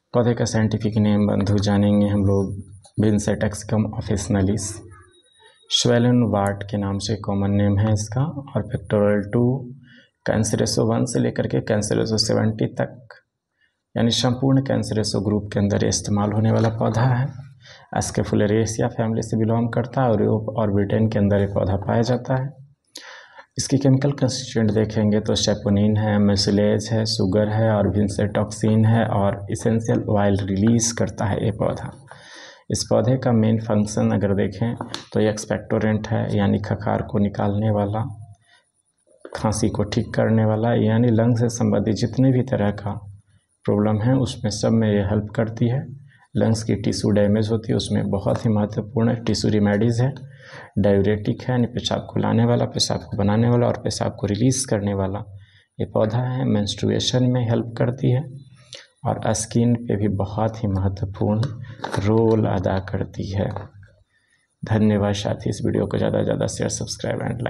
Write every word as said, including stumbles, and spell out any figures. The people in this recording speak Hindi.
पौधे का साइंटिफिक नेम बंधु जानेंगे हम लोग विंसेटैक्सिकम ऑफिसिनालिस। श्वेलन वार्ट के नाम से कॉमन नेम है इसका। और फैक्टोरियल टू कैंसरेसो वन से लेकर के कैंसरेसो सेवेंटी तक यानी संपूर्ण कैंसरेसो ग्रुप के अंदर इस्तेमाल होने वाला पौधा है। एस्केफुलेरेसिया फैमिली से बिलोंग करता है और यूरोप और ब्रिटेन के अंदर ये पौधा पाया जाता है। इसकी केमिकल कंस्टिट्यूएंट देखेंगे तो सेपोनिन है, मेसिलेज है, शुगर है और विंसेटॉक्सिन है और इसेंशियल ऑयल रिलीज करता है ये पौधा। इस पौधे का मेन फंक्शन अगर देखें तो ये एक्सपेक्टोरेंट है यानी खखार को निकालने वाला, खांसी को ठीक करने वाला, यानी लंग से संबंधित जितने भी तरह का प्रॉब्लम है उसमें सब में ये हेल्प करती है। लंग्स की टिश्यू डैमेज होती है उसमें बहुत ही महत्वपूर्ण टिश्यू रिमेडीज़ है। डायूरेटिक है यानी पेशाब को लाने वाला, पेशाब को बनाने वाला और पेशाब को रिलीज़ करने वाला ये पौधा है। मेंस्ट्रुएशन में हेल्प करती है और स्किन पे भी बहुत ही महत्वपूर्ण रोल अदा करती है। धन्यवाद साथी, इस वीडियो को ज़्यादा से ज़्यादा शेयर, सब्सक्राइब एंड लाइक।